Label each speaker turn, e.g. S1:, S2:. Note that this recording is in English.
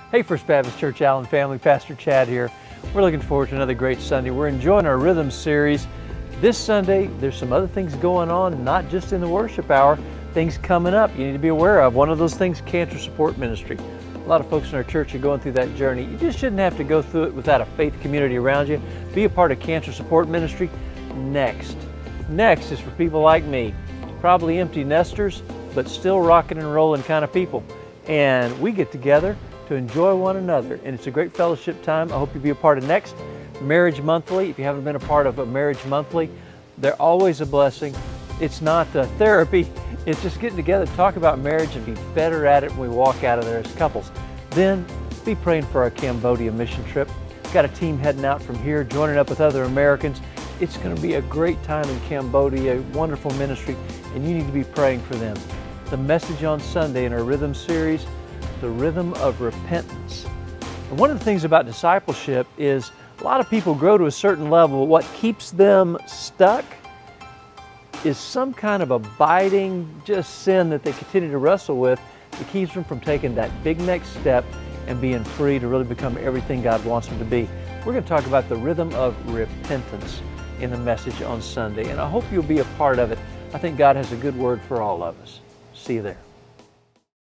S1: Hey, First Baptist Church Allen family, Pastor Chad here. We're looking forward to another great Sunday. We're enjoying our Rhythm series. This Sunday, there's some other things going on, not just in the worship hour, things coming up you need to be aware of. One of those things, cancer support ministry. A lot of folks in our church are going through that journey. You just shouldn't have to go through it without a faith community around you. Be a part of cancer support ministry. Next is for people like me, probably empty nesters, but still rocking and rolling kind of people. And we get together to enjoy one another, and it's a great fellowship time. I hope you'll be a part of next. Marriage Monthly, if you haven't been a part of a Marriage Monthly, they're always a blessing. It's not therapy, it's just getting together to talk about marriage and be better at it when we walk out of there as couples. Then be praying for our Cambodia mission trip. Got a team heading out from here, joining up with other Americans. It's going to be a great time in Cambodia, a wonderful ministry, and you need to be praying for them. The message on Sunday in our Rhythm series, the rhythm of repentance. And one of the things about discipleship is a lot of people grow to a certain level. What keeps them stuck is some kind of abiding just sin that they continue to wrestle with. It keeps them from taking that big next step and being free to really become everything God wants them to be. We're going to talk about the rhythm of repentance in the message on Sunday, and I hope you'll be a part of it. I think God has a good word for all of us. See you there.